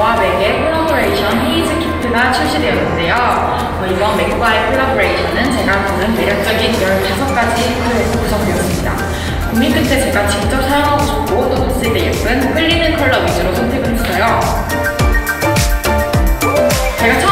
맥과 맥의 콜라보레이션 헤이즈 키트가 출시되었는데요. 이번 맥과의 콜라보레이션은 제가 보는 매력적인 15가지 구성되었습니다. 고민 끝에 제가 직접 사용하고 싶고 또 봤을 때 예쁜 끌리는 컬러 위주로 선택을 했어요. 제가